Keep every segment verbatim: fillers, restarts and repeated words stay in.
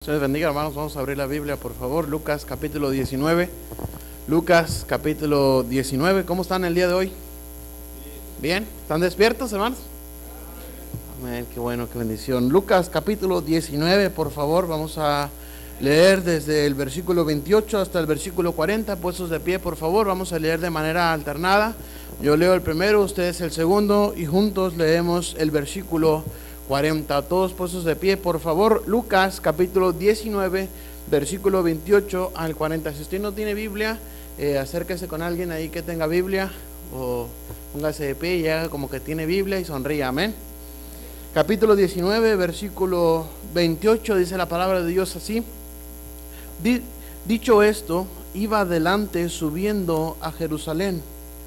Dios bendiga, hermanos. Vamos a abrir la Biblia, por favor. Lucas capítulo diecinueve. Lucas capítulo diecinueve. ¿Cómo están el día de hoy? Bien. ¿Están despiertos, hermanos? Amén. Qué bueno, qué bendición. Lucas capítulo diecinueve, por favor. Vamos a leer desde el versículo veintiocho hasta el versículo cuarenta. Puestos de pie, por favor. Vamos a leer de manera alternada. Yo leo el primero, ustedes el segundo, y juntos leemos el versículo cuarenta. Todos puestos de pie, por favor. Lucas capítulo diecinueve, versículo veintiocho al cuarenta. Si usted no tiene Biblia, eh, acérquese con alguien ahí que tenga Biblia, o póngase de pie y haga como que tiene Biblia y sonríe. Amén. Capítulo diecinueve, versículo veintiocho, dice la palabra de Dios así: Dicho esto, iba adelante subiendo a Jerusalén.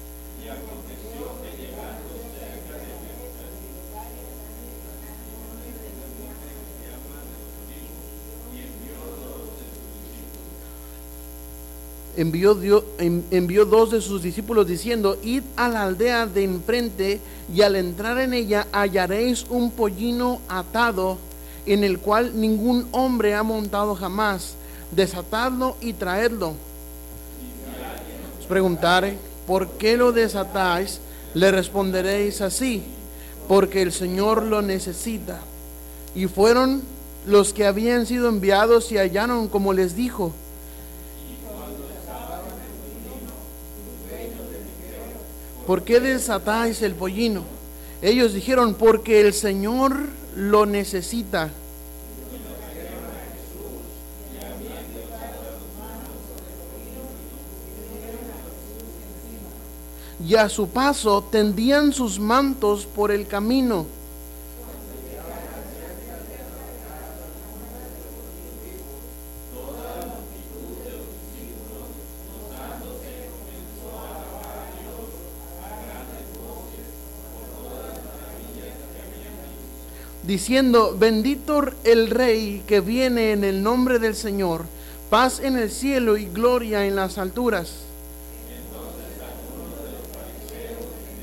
Envió, Dios, envió dos de sus discípulos diciendo: Id a la aldea de enfrente, y al entrar en ella hallaréis un pollino atado, en el cual ningún hombre ha montado jamás. Desatadlo y traedlo. Os preguntare: ¿por qué lo desatáis? Le responderéis así: porque el Señor lo necesita. Y fueron los que habían sido enviados y hallaron como les dijo. ¿Por qué desatáis el pollino? Ellos dijeron: porque el Señor lo necesita. Y a su paso tendían sus mantos por el camino. Diciendo: bendito el Rey que viene en el nombre del Señor, paz en el cielo y gloria en las alturas. Entonces algunos de los fariseos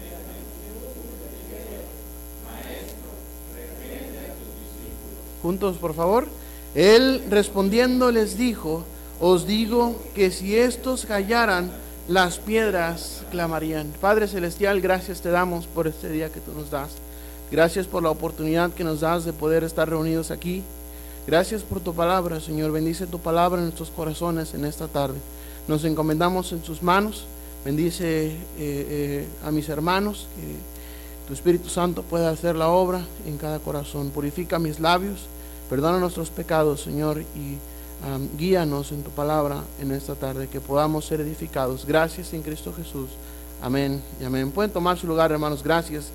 Maestro, reprende a tus discípulos. Juntos, por favor. Él respondiendo les dijo: os digo que si estos callaran, las piedras clamarían. Padre celestial, gracias te damos por este día que tú nos das. Gracias por la oportunidad que nos das de poder estar reunidos aquí. Gracias por tu palabra, Señor. Bendice tu palabra en nuestros corazones en esta tarde. Nos encomendamos en tus manos. Bendice eh, eh, a mis hermanos, que tu Espíritu Santo pueda hacer la obra en cada corazón. Purifica mis labios, perdona nuestros pecados, Señor, y um, guíanos en tu palabra en esta tarde, que podamos ser edificados. Gracias en Cristo Jesús. Amén y amén. Pueden tomar su lugar, hermanos. Gracias.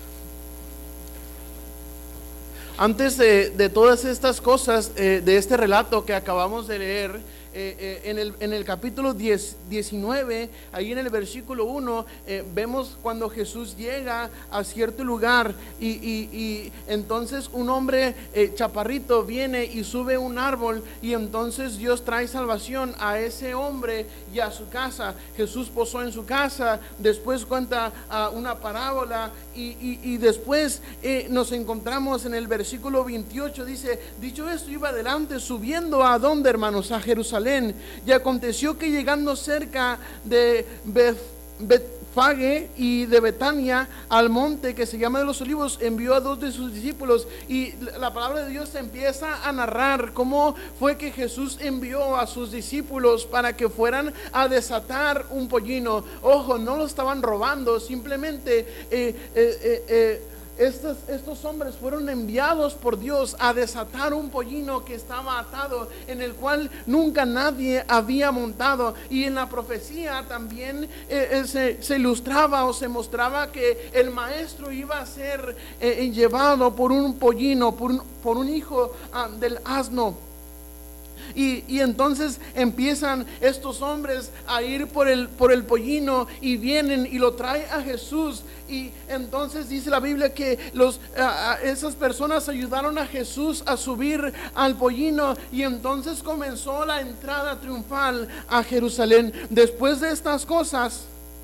Antes de, de todas estas cosas, eh, de este relato que acabamos de leer, eh, eh, en, el, en el capítulo diez, diecinueve, ahí en el versículo uno, eh, vemos cuando Jesús llega a cierto lugar y, y, y entonces un hombre eh, chaparrito viene y sube un árbol, y entonces Dios trae salvación a ese hombre y a su casa. Jesús posó en su casa, después cuenta uh, una parábola y, y, y después eh, nos encontramos en el versículo veintiocho, dice: dicho esto, iba adelante subiendo a dónde, hermanos, a Jerusalén. Y aconteció que llegando cerca de Beth, Betfage y de Betania, al monte que se llama de los Olivos, envió a dos de sus discípulos. Y la palabra de Dios empieza a narrar cómo fue que Jesús envió a sus discípulos para que fueran a desatar un pollino. Ojo, no lo estaban robando, simplemente eh, eh, eh, eh, Estos, estos hombres fueron enviados por Dios a desatar un pollino que estaba atado, en el cual nunca nadie había montado. Y en la profecía también eh, eh, se, se ilustraba o se mostraba que el maestro iba a ser eh, llevado por un pollino, por un, por un hijo ah, del asno. Y, y entonces empiezan estos hombres a ir por el, por el pollino, y vienen y lo traen a Jesús. Y entonces dice la Biblia que los, a, a esas personas ayudaron a Jesús a subir al pollino, y entonces comenzó la entrada triunfal a Jerusalén. Después de estas cosas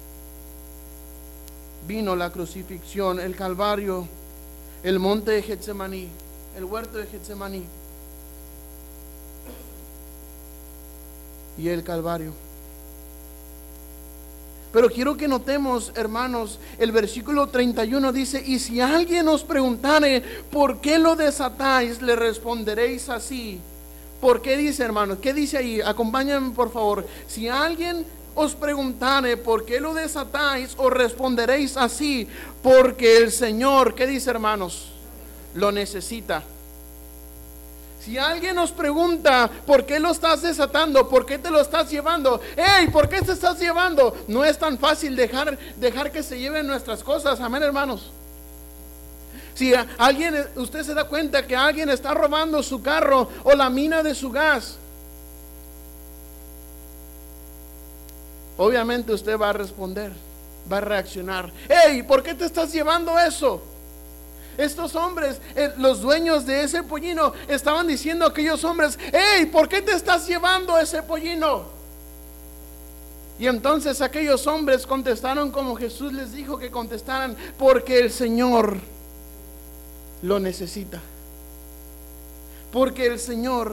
vino la crucifixión, el Calvario, el monte de Getsemaní, el huerto de Getsemaní. y el Calvario. Pero quiero que notemos, hermanos, el versículo treinta y uno dice: y si alguien os preguntare, ¿por qué lo desatáis? Le responderéis así. ¿Por qué dice, hermanos? ¿Qué dice ahí? Acompáñenme, por favor. Si alguien os preguntare, ¿por qué lo desatáis? Os responderéis así: porque el Señor, ¿qué dice, hermanos? Lo necesita. Si alguien nos pregunta, ¿por qué lo estás desatando? ¿Por qué te lo estás llevando? ¡Ey! ¿Por qué te estás llevando? No es tan fácil dejar, dejar que se lleven nuestras cosas. Amén, hermanos. Si alguien, usted se da cuenta que alguien está robando su carro o la mina de su gas, obviamente usted va a responder, va a reaccionar. ¡Ey! ¿Por qué te estás llevando eso? Estos hombres, eh, los dueños de ese pollino, estaban diciendo a aquellos hombres: ¡hey! ¿Por qué te estás llevando ese pollino? Y entonces aquellos hombres contestaron como Jesús les dijo que contestaran: porque el Señor lo necesita. Porque el Señor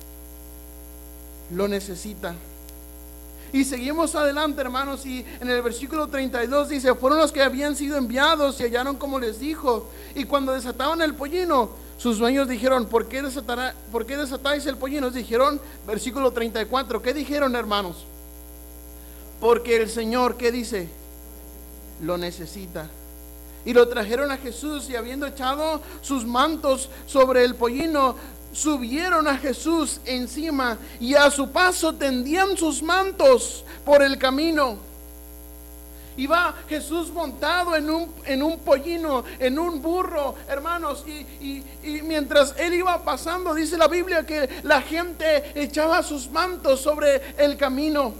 lo necesita. Y seguimos adelante, hermanos, y en el versículo treinta y dos dice: fueron los que habían sido enviados y hallaron como les dijo. Y cuando desataban el pollino, sus dueños dijeron: ¿por qué desatará, por qué desatáis el pollino? Dijeron, versículo treinta y cuatro, ¿qué dijeron, hermanos? Porque el Señor, ¿qué dice? Lo necesita. Y lo trajeron a Jesús, y habiendo echado sus mantos sobre el pollino, subieron a Jesús encima, y a su paso tendían sus mantos por el camino. Iba Jesús montado en un, en un pollino, en un burro, hermanos, y, y, y mientras él iba pasando, dice la Biblia que la gente echaba sus mantos sobre el camino.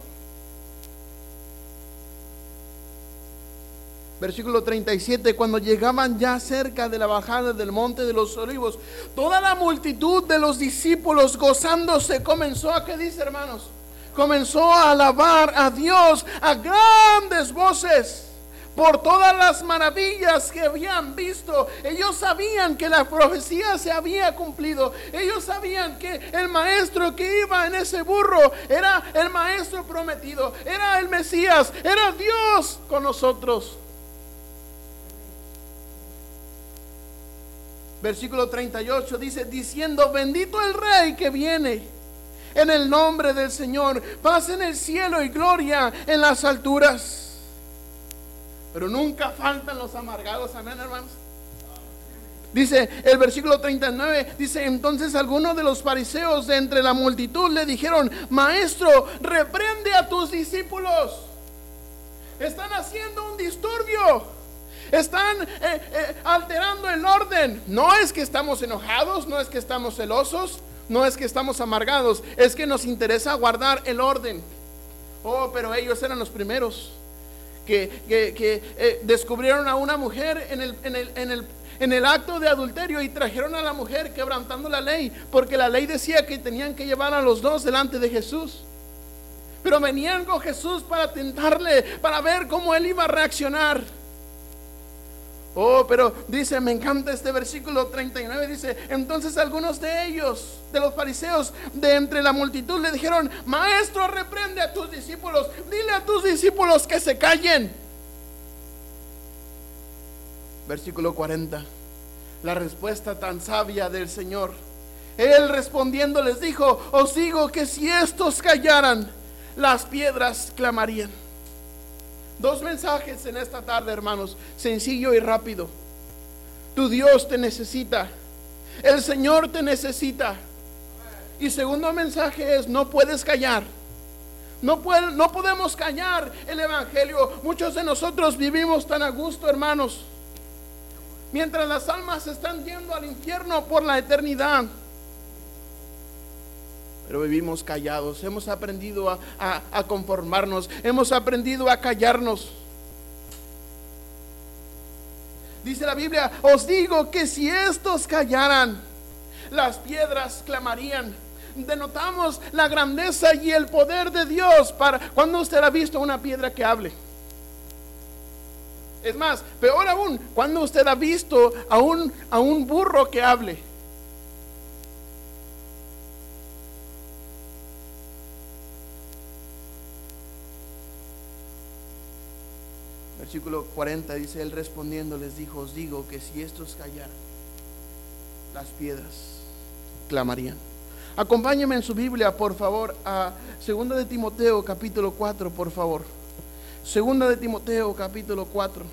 Versículo treinta y siete, cuando llegaban ya cerca de la bajada del monte de los olivos, toda la multitud de los discípulos gozándose comenzó a, ¿qué dice, hermanos? Comenzó a alabar a Dios a grandes voces por todas las maravillas que habían visto. Ellos sabían que la profecía se había cumplido. Ellos sabían que el maestro que iba en ese burro era el maestro prometido, era el Mesías, era Dios con nosotros. Versículo treinta y ocho dice: diciendo: bendito el Rey que viene en el nombre del Señor, paz en el cielo y gloria en las alturas. Pero nunca faltan los amargados, amén, hermanos. Dice el versículo treinta y nueve, dice: entonces algunos de los fariseos de entre la multitud le dijeron: maestro, reprende a tus discípulos, están haciendo un disturbio. Están eh, eh, alterando el orden. No es que estamos enojados, no es que estamos celosos, no es que estamos amargados, es que nos interesa guardar el orden. Oh, pero ellos eran los primeros que, que, que eh, descubrieron a una mujer en el, en, el, en, el, en el acto de adulterio, y trajeron a la mujer quebrantando la ley, porque la ley decía que tenían que llevar a los dos delante de Jesús. Pero venían con Jesús para tentarle, para ver cómo él iba a reaccionar. Oh, pero dice, me encanta este versículo treinta y nueve, dice: entonces algunos de ellos, de los fariseos de entre la multitud, le dijeron: maestro, reprende a tus discípulos, dile a tus discípulos que se callen. Versículo cuarenta, la respuesta tan sabia del Señor. Él respondiendo les dijo: os digo que si estos callaran, las piedras clamarían. Dos mensajes en esta tarde, hermanos, sencillo y rápido. Tu Dios te necesita, el Señor te necesita. Y segundo mensaje es: no puedes callar. No, puede, no podemos callar el evangelio. Muchos de nosotros vivimos tan a gusto, hermanos, mientras las almas están yendo al infierno por la eternidad. Pero vivimos callados. Hemos aprendido a, a, a conformarnos. Hemos aprendido a callarnos. Dice la Biblia: os digo que si estos callaran, las piedras clamarían. Denotamos la grandeza y el poder de Dios. Para cuando usted ha visto una piedra que hable. Es más, peor aún, cuando usted ha visto a un, a un burro que hable. versículo cuarenta dice, él respondiendo les dijo, os digo que si estos callaran, las piedras clamarían. Acompáñenme en su Biblia, por favor, a Segunda de Timoteo, capítulo cuatro, por favor. Segunda de Timoteo, capítulo cuatro.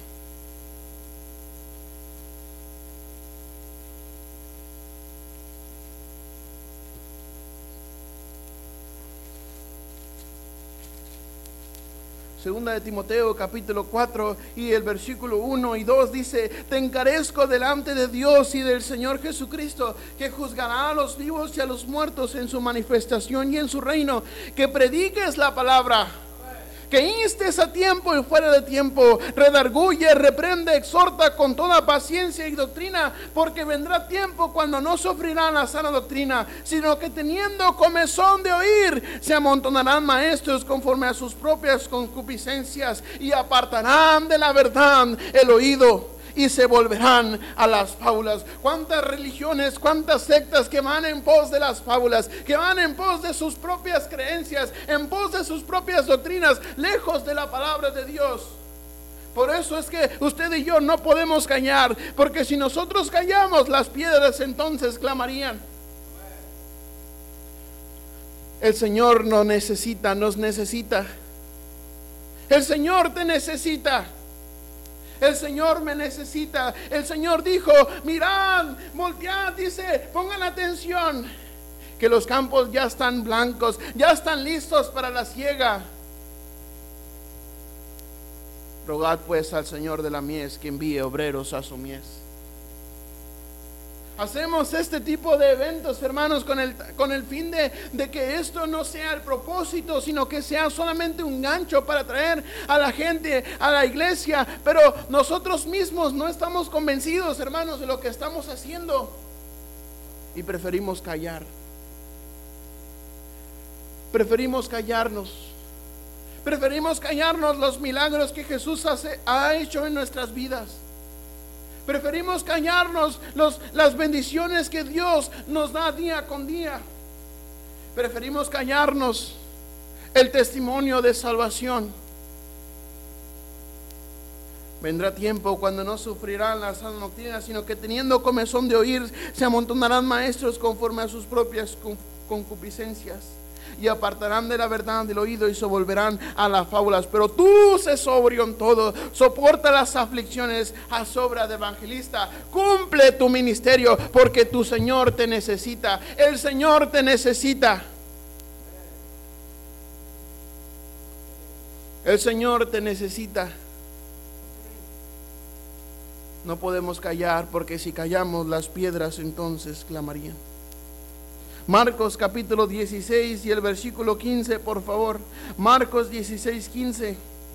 Segunda de Timoteo capítulo cuatro y el versículo uno y dos dice, te encarezco delante de Dios y del Señor Jesucristo, que juzgará a los vivos y a los muertos en su manifestación y en su reino, que prediques la palabra, que instes a tiempo y fuera de tiempo, redarguye, reprende, exhorta con toda paciencia y doctrina, porque vendrá tiempo cuando no sufrirán la sana doctrina, sino que teniendo comezón de oír, se amontonarán maestros conforme a sus propias concupiscencias y apartarán de la verdad el oído y se volverán a las fábulas. Cuántas religiones, cuántas sectas que van en pos de las fábulas, que van en pos de sus propias creencias, en pos de sus propias doctrinas, lejos de la palabra de Dios. Por eso es que usted y yo no podemos callar, porque si nosotros callamos, las piedras entonces clamarían. El Señor nos necesita, nos necesita. El Señor te necesita. El Señor me necesita. El Señor dijo, mirad, voltead, dice, pongan atención, que los campos ya están blancos, ya están listos para la siega. Rogad pues al Señor de la mies que envíe obreros a su mies. Hacemos este tipo de eventos, hermanos, con el, con el fin de, de que esto no sea el propósito, sino que sea solamente un gancho para traer a la gente a la iglesia. Pero nosotros mismos no estamos convencidos, hermanos, de lo que estamos haciendo y preferimos callar. Preferimos callarnos. Preferimos callarnos los milagros que Jesús hace, ha hecho en nuestras vidas. Preferimos callarnos los, las bendiciones que Dios nos da día con día. Preferimos callarnos el testimonio de salvación. Vendrá tiempo cuando no sufrirán la sana doctrina, sino que teniendo comezón de oír, se amontonarán maestros conforme a sus propias concupiscencias, y apartarán de la verdad del oído y se volverán a las fábulas. Pero tú sé sobrio en todo, soporta las aflicciones, a sobra de evangelista, cumple tu ministerio, porque tu Señor te necesita. El Señor te necesita. El Señor te necesita. No podemos callar, porque si callamos, las piedras entonces clamarían. Marcos capítulo dieciséis y el versículo quince, por favor. Marcos dieciséis, quince.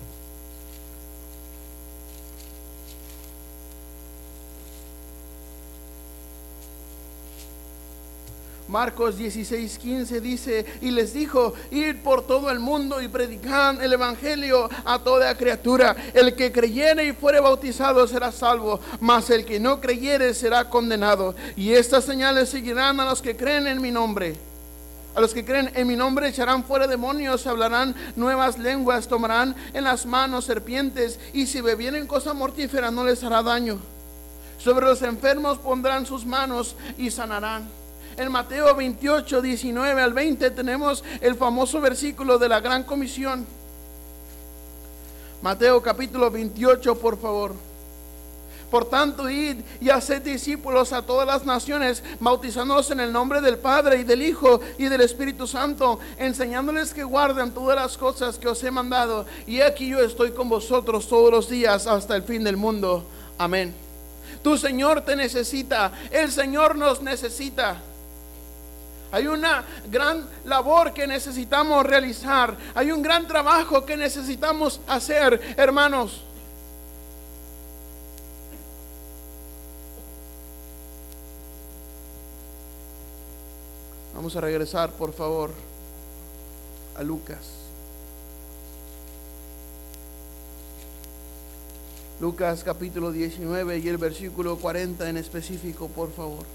Marcos dieciséis, quince dice, y les dijo, id por todo el mundo y predicad el evangelio a toda criatura. El que creyere y fuere bautizado será salvo, mas el que no creyere será condenado. Y estas señales seguirán a los que creen en mi nombre. A los que creen en mi nombre echarán fuera demonios, hablarán nuevas lenguas, tomarán en las manos serpientes, y si bebieren cosa mortífera no les hará daño. Sobre los enfermos pondrán sus manos y sanarán. En Mateo veintiocho, diecinueve al veinte tenemos el famoso versículo de la gran comisión. Mateo capítulo veintiocho, por favor. Por tanto, id y haced discípulos a todas las naciones, bautizándolos en el nombre del Padre y del Hijo y del Espíritu Santo, enseñándoles que guarden todas las cosas que os he mandado. Y aquí yo estoy con vosotros todos los días hasta el fin del mundo. Amén. Tu Señor te necesita. El Señor nos necesita. Hay una gran labor que necesitamos realizar. Hay un gran trabajo que necesitamos hacer, hermanos. Vamos a regresar, por favor, a Lucas. Lucas capítulo diecinueve y el versículo cuarenta en específico, por favor.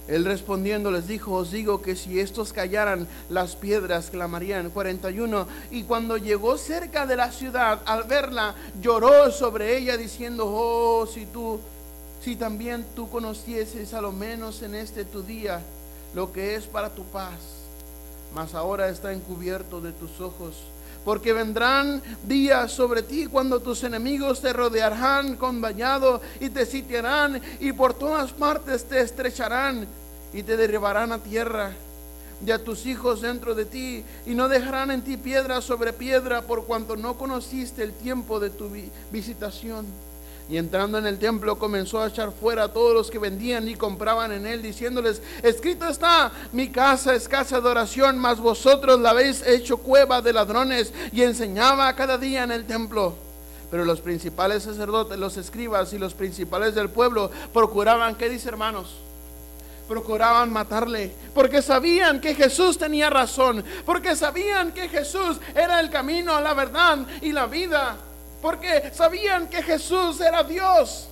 Él respondiendo les dijo: os digo que si estos callaran, las piedras clamarían. cuarenta y uno. Y cuando llegó cerca de la ciudad, al verla, lloró sobre ella, diciendo: oh, si tú, si también tú conocieses a lo menos en este tu día lo que es para tu paz, mas ahora está encubierto de tus ojos. Porque vendrán días sobre ti cuando tus enemigos te rodearán con vallado y te sitiarán y por todas partes te estrecharán y te derribarán a tierra y a tus hijos dentro de ti, y no dejarán en ti piedra sobre piedra, por cuanto no conociste el tiempo de tu vi- visitación. Y entrando en el templo comenzó a echar fuera a todos los que vendían y compraban en él, diciéndoles: escrito está, mi casa es casa de oración, mas vosotros la habéis hecho cueva de ladrones. Y enseñaba cada día en el templo. Pero los principales sacerdotes, los escribas y los principales del pueblo procuraban, ¿qué dice, hermanos? Procuraban matarle, porque sabían que Jesús tenía razón, porque sabían que Jesús era el camino, la verdad y la vida, porque sabían que Jesús era Dios.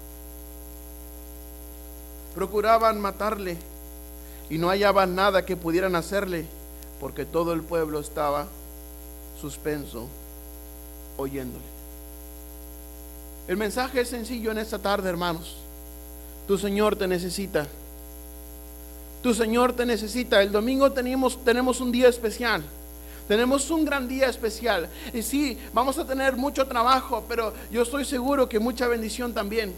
Procuraban matarle y no hallaban nada que pudieran hacerle, porque todo el pueblo estaba suspenso oyéndole. El mensaje es sencillo en esta tarde, hermanos. Tu Señor te necesita. Tu Señor te necesita. El domingo tenemos, tenemos un día especial. Tenemos un gran día especial. Y sí, vamos a tener mucho trabajo, pero yo estoy seguro que mucha bendición también.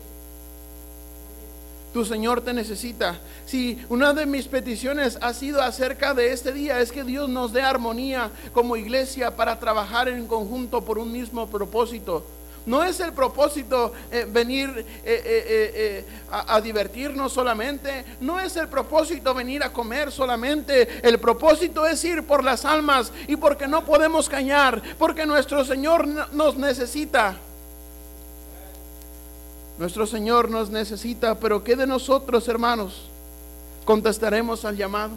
Tu Señor te necesita. Si una de mis peticiones ha sido acerca de este día, es que Dios nos dé armonía como iglesia para trabajar en conjunto por un mismo propósito. No es el propósito eh, venir eh, eh, eh, eh, a, a divertirnos solamente. No es el propósito venir a comer solamente. El propósito es ir por las almas, y porque no podemos callar, porque nuestro Señor nos necesita. Nuestro Señor nos necesita. Pero ¿qué de nosotros, hermanos? ¿Contestaremos al llamado?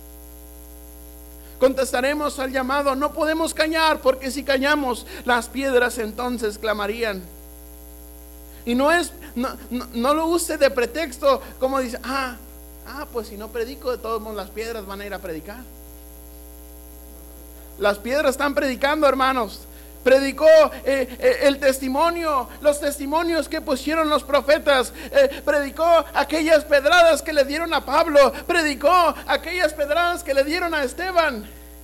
Contestaremos al llamado. No podemos callar, porque si callamos, las piedras entonces clamarían. Y no es, no, no, no lo use de pretexto, como dice: ah, ah, pues si no predico, de todos modos las piedras van a ir a predicar. Las piedras están predicando, hermanos. Predicó eh, eh, el testimonio, los testimonios que pusieron los profetas. eh, Predicó aquellas pedradas que le dieron a Pablo. Predicó aquellas pedradas que le dieron a Esteban.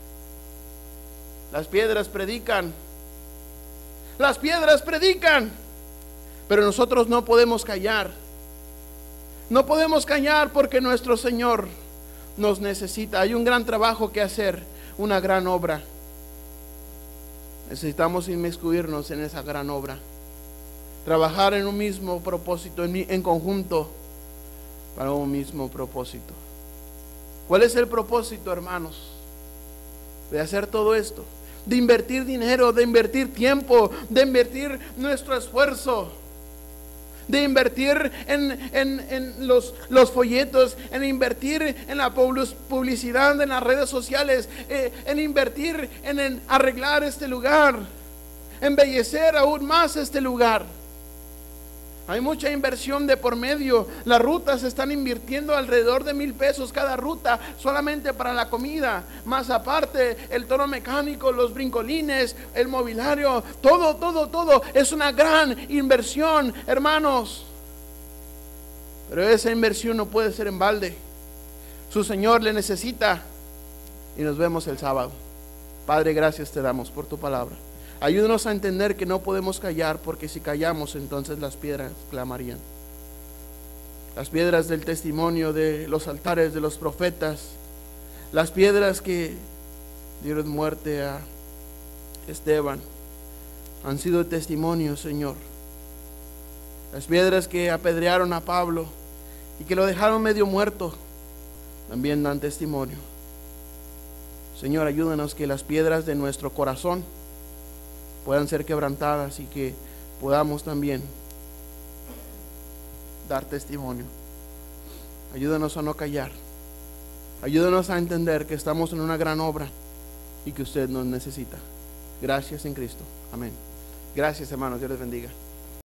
Las piedras predican. Las piedras predican. Pero nosotros no podemos callar. No podemos callar, porque nuestro Señor nos necesita. Hay un gran trabajo que hacer, una gran obra. Necesitamos inmiscuirnos en esa gran obra, trabajar en un mismo propósito, en, en conjunto, para un mismo propósito. ¿Cuál es el propósito, hermanos, de hacer todo esto? De invertir dinero, de invertir tiempo, de invertir nuestro esfuerzo, de invertir en, en, en los, los folletos, en invertir en la publicidad en las redes sociales, eh, en invertir en, en arreglar este lugar, embellecer aún más este lugar. Hay mucha inversión de por medio. Las rutas están invirtiendo alrededor de mil pesos cada ruta solamente para la comida, más aparte el toro mecánico, los brincolines, el mobiliario, todo, todo, todo. Es una gran inversión, hermanos. Pero esa inversión no puede ser en balde. Su Señor le necesita. Y nos vemos el sábado. Padre, gracias te damos por tu palabra. Ayúdanos a entender que no podemos callar, porque si callamos, entonces las piedras clamarían. Las piedras del testimonio de los altares de los profetas, las piedras que dieron muerte a Esteban, han sido testimonios, Señor. Las piedras que apedrearon a Pablo y que lo dejaron medio muerto, también dan testimonio. Señor, ayúdanos que las piedras de nuestro corazón puedan ser quebrantadas y que podamos también dar testimonio. Ayúdanos a no callar. Ayúdanos a entender que estamos en una gran obra y que usted nos necesita. Gracias en Cristo. Amén. Gracias, hermanos. Dios les bendiga.